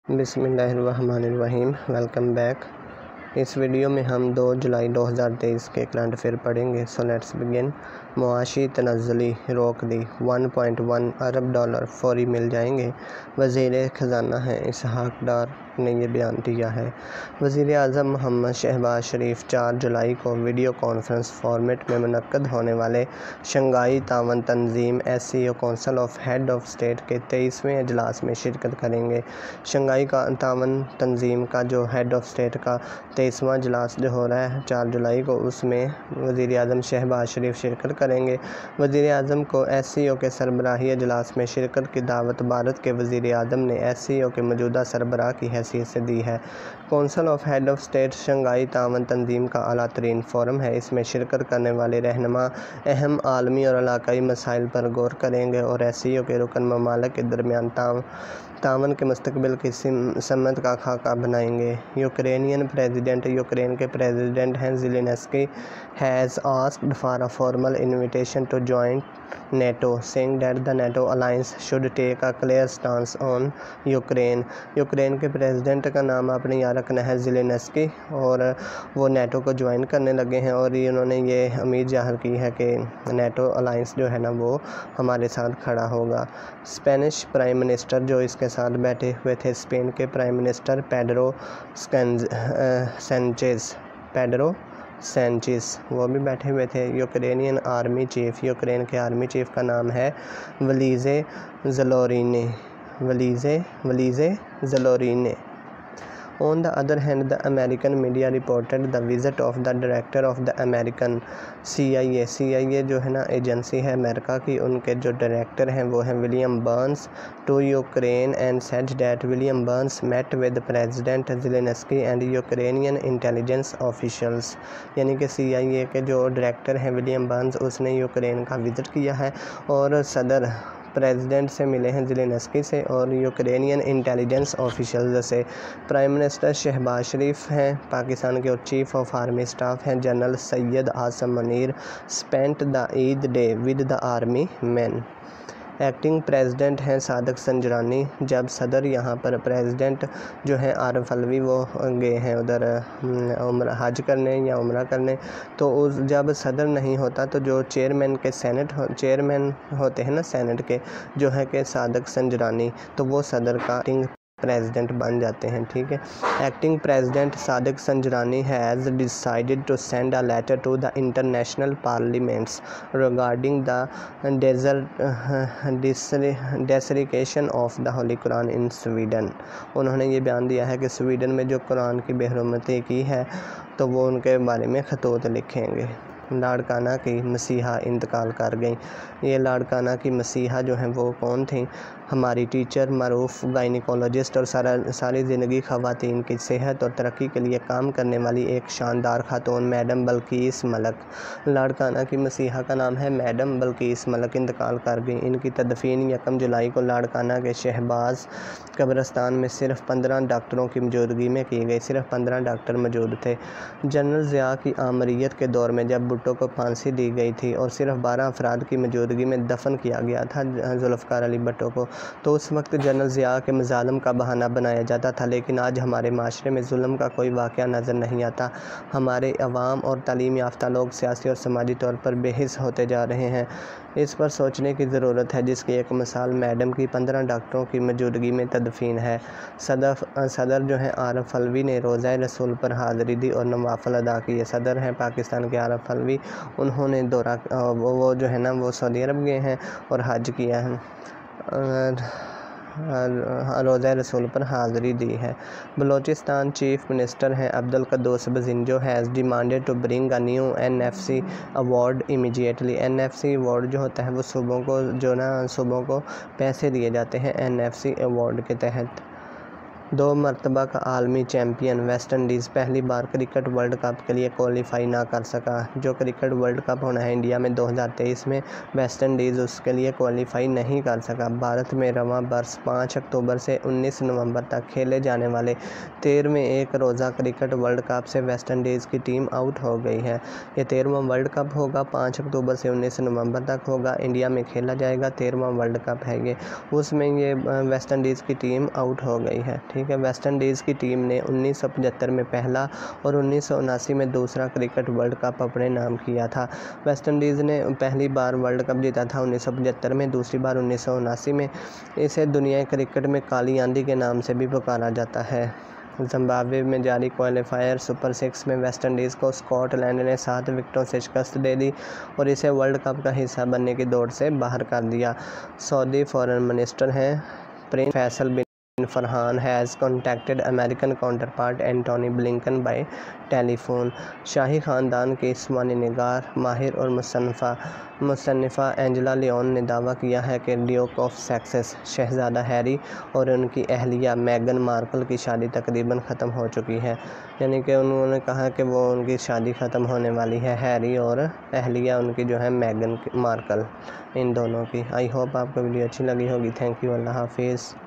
बिस्मिल्लाहिर्रहमानिर्रहीम। Welcome back. इस video में हम 2 जुलाई 2023 के करंट अफेयर पढ़ेंगे। So let's begin. मुआशी तनज़्ज़ुली रोक दी, 1.1 अरब डॉलर फौरी मिल जाएंगे। वज़ीर ख़ज़ाना हैं इसहाक़ डार ने यह बयान दिया है। वज़ीर आज़म मोहम्मद शहबाज शरीफ 4 जुलाई को वीडियो कॉन्फ्रेंस फॉर्मेट में मुनक्कद होने वाले शंघाई तावन तंजीम SCO council of head of state के 23वें अजलास में शिरकत करेंगे। शंघाई तावन तंजीम का जो हेड ऑफ स्टेट का 23वां अजलास जो हो रहा है 4 जुलाई को, उसमें वज़ीर आज़म शहबाज शरीफ शिरकत करेंगे। वज़ीर आज़म को SCO के सरबराही अजलास में शिरकत की दावत भारत के वज़ीर आज़म ने SCO के मौजूदा सरबराह की हैसियत से दी है। Council of head of state Shanghai तावन तंजीम का आला तरीन फोरम है। इसमें शिरकत करने वाले रहनुमा अहम आलमी और इलाकाई मसाइल पर गौर करेंगे और SCO के रुकन ममालिक के दरमियान तावन के मुस्तकबिल की सम्मत का खाका बनाएंगे। यूक्रेनियन प्रेसिडेंट यूक्रेन के प्रेसिडेंट हैं Zelenskyy has asked for a formal invitation to join NATO, saying that the NATO alliance should take a clear stance on Ukraine. Ukraine के प्रेसिडेंट का नाम आपने याद रखना है ज़ेलेंस्की, और वो NATO को ज्वाइन करने लगे हैं और उन्होंने ये उम्मीद ज़ाहिर की है कि NATO अलाइंस जो है ना वो हमारे साथ खड़ा होगा। स्पेनिश प्राइम मिनिस्टर जो इसके साथ बैठे हुए थे, स्पेन के प्राइम मिनिस्टर पेड्रो सैंचेज़ वो भी बैठे हुए थे। यूक्रेनियन आर्मी चीफ, यूक्रेन के आर्मी चीफ का नाम है वलीज़े ज़लोरिने। On the other hand, the American media reported the visit of the director of the American CIA जो है ना एजेंसी है अमेरिका की, उनके जो डायरेक्टर हैं वो हैं William Burns to Ukraine and said that William Burns met with president Zelenskyy and Ukrainian intelligence officials. यानी कि CIA के जो डायरेक्टर हैं विलियम बर्न्स, उसने यूक्रेन का विज़िट किया है और सदर प्रेसिडेंट से मिले हैं ज़ेलेंस्की से और यूक्रेनियन इंटेलिजेंस ऑफिशियल्स से। प्राइम मिनिस्टर शहबाज शरीफ हैं पाकिस्तान के और चीफ ऑफ आर्मी स्टाफ हैं general Syed Asim Munir spent the Eid day with the army man. Acting president हैं सादिक संजरानी। जब सदर यहाँ पर प्रेसिडेंट जो हैं आरिफ अलवी वो गए हैं उधर हज करने या उम्रा करने, तो उस जब सदर नहीं होता तो जो चेयरमैन होते हैं ना सेनेट के, जो है कि सादिक संजरानी, तो वो सदर का एक्टिंग प्रेसिडेंट बन जाते हैं। ठीक है। Acting president Sadiq Sanjrani has decided to send a letter to the international parliaments regarding the desecration of the holy Quran in Sweden. उन्होंने ये बयान दिया है कि स्वीडन में जो कुरान की बेहरमती की है तो वो उनके बारे में खतूत लिखेंगे। लाड़काना की मसीहा इंतकाल कर गई। ये लाड़काना की मसीहा जो हैं वो कौन थी? हमारी टीचर, मरूफ गायनिकोलॉजिस्ट और सारी ज़िंदगी ख़वातीन की सेहत और तरक्की के लिए काम करने वाली एक शानदार खातून मैडम बल्कीस मलक। लाड़काना की मसीहा का नाम है मैडम बल्कीस मलक, इंतकाल कर गई। इनकी तदफीन 1 जुलाई को लाड़काना के शहबाज कब्रिस्तान में सिर्फ 15 डॉक्टरों की मौजूदगी में की गई। सिर्फ 15 डॉक्टर मौजूद थे। जनरल ज़िया की आमरीत के दौर में जब भुट्टो को फांसी दी गई थी और सिर्फ 12 अफराद की मौजूदगी में दफन किया गया था जुल्फ़िकार अली भुट्टो को, तो उस वक्त जनरल ज़िया के मज़ालम का बहाना बनाया जाता था। लेकिन आज हमारे माशरे में जुल्म का कोई वाक़या नज़र नहीं आता। हमारे अवाम और तालीम याफ्ता लोग सियासी और समाजी तौर पर बेहिस होते जा रहे हैं। इस पर सोचने की ज़रूरत है, जिसकी एक मिसाल मैडम की 15 डॉक्टरों की मौजूदगी में तदफीन है। सदर जो है आरिफ अलवी ने रोज़ा रसूल पर हाज़री दी और नवाफिल अदा किए। सदर हैं पाकिस्तान के आरिफ अलवी, उन्होंने वो जो है ना वो सऊदी अरब गए हैं और हज किया है, रोज़ा रसूल पर हाज़री दी है। बलूचिस्तान चीफ मिनिस्टर हैं Abdul Quddus Bizenjo has demanded to bring a new NFC award immediately. NFC award जो होता है वो सूबों को पैसे दिए जाते हैं NFC अवार्ड के तहत। 2 मरतबा का आलमी चैम्पियन वेस्ट इंडीज़ पहली बार क्रिकेट वर्ल्ड कप के लिए क्वालिफाई ना कर सका। जो क्रिकेट वर्ल्ड कप होना है इंडिया में 2023 में, वेस्ट इंडीज़ उसके लिए क्वालिफाई नहीं कर सका। भारत में रवां बरस 5 अक्टूबर से 19 नवंबर तक खेले जाने वाले 13वें एक रोज़ा क्रिकेट वर्ल्ड कप से वेस्ट इंडीज़ की टीम आउट हो गई है। ये 13वां वर्ल्ड कप होगा, 5 अक्टूबर से 19 नवंबर तक होगा। इंडिया में खेला जाएगा, 13वां वर्ल्ड कप है ये, उसमें ये वेस्ट इंडीज़ की टीम आउट हो गई है। ठीक है। वेस्ट इंडीज़ की टीम ने 1975 में पहला और 1979 में दूसरा क्रिकेट वर्ल्ड कप अपने नाम किया था। वेस्ट इंडीज़ ने पहली बार वर्ल्ड कप जीता था 1975 में, दूसरी बार 1979 में। इसे दुनिया क्रिकेट में काली आंधी के नाम से भी पुकारा जाता है। जिम्बाब्वे में जारी क्वालिफायर सुपर 6 में वेस्ट इंडीज़ को स्कॉटलैंड ने 7 विकेटों से शिकस्त दे दी और इसे वर्ल्ड कप का हिस्सा बनने की दौड़ से बाहर कर दिया। सऊदी फॉरेन मिनिस्टर हैं prince Faisal bin Farhan has contacted American counterpart Antony Blinken by telephone. शाही ख़ानदान की इस्मानी निगार, माहिर और मुसन्निफ़ा एंजेला लियोन ने दावा किया है कि ड्यूक ऑफ ससेक्स शहज़ादा हैरी और उनकी अहलिया मेगन मार्कल की शादी तकरीबन ख़त्म हो चुकी है। यानी कि उन्होंने कहा कि वो उनकी शादी ख़त्म होने वाली है, हैरी और अहलिया उनकी जो है मेगन मार्कल, इन दोनों की। आई होप आपको वीडियो अच्छी लगी होगी। Thank you. अल्लाह हाफिज़।